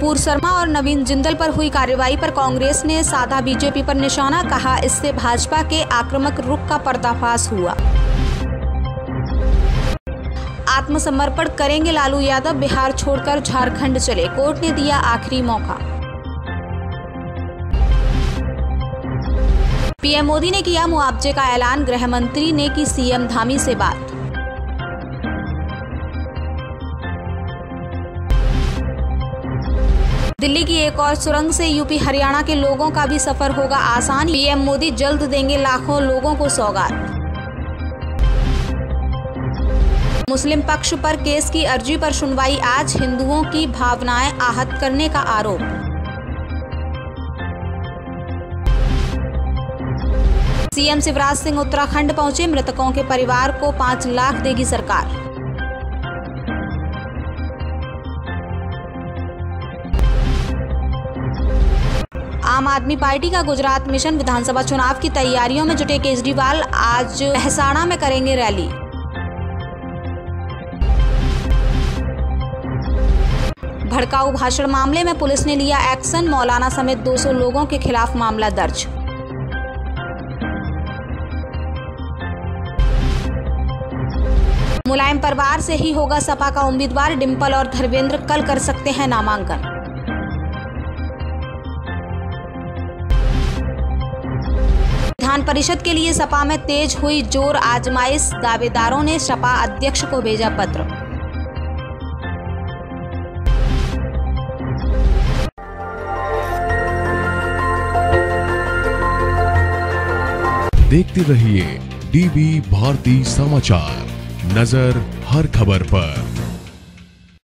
नुपुर शर्मा और नवीन जिंदल पर हुई कार्रवाई पर कांग्रेस ने साधा बीजेपी पर निशाना, कहा इससे भाजपा के आक्रामक रुख का पर्दाफाश हुआ। आत्मसमर्पण करेंगे लालू यादव, बिहार छोड़कर झारखंड चले, कोर्ट ने दिया आखिरी मौका। पीएम मोदी ने किया मुआवजे का ऐलान, गृह मंत्री ने की सीएम धामी से बात। दिल्ली की एक और सुरंग से यूपी हरियाणा के लोगों का भी सफर होगा आसान, पीएम मोदी जल्द देंगे लाखों लोगों को सौगात। मुस्लिम पक्ष पर केस की अर्जी पर सुनवाई आज, हिंदुओं की भावनाएं आहत करने का आरोप। सीएम शिवराज सिंह उत्तराखंड पहुंचे, मृतकों के परिवार को 5 लाख देगी सरकार। आम आदमी पार्टी का गुजरात मिशन, विधानसभा चुनाव की तैयारियों में जुटे केजरीवाल, आज महसाणा में करेंगे रैली। भड़काऊ भाषण मामले में पुलिस ने लिया एक्शन, मौलाना समेत 200 लोगों के खिलाफ मामला दर्ज। मुलायम परिवार से ही होगा सपा का उम्मीदवार, डिंपल और धर्मेंद्र कल कर सकते हैं नामांकन। विधान परिषद के लिए सपा में तेज हुई जोर आजमाइश, दावेदारों ने सपा अध्यक्ष को भेजा पत्र। देखते रहिए डीबी भारती समाचार, नजर हर खबर पर।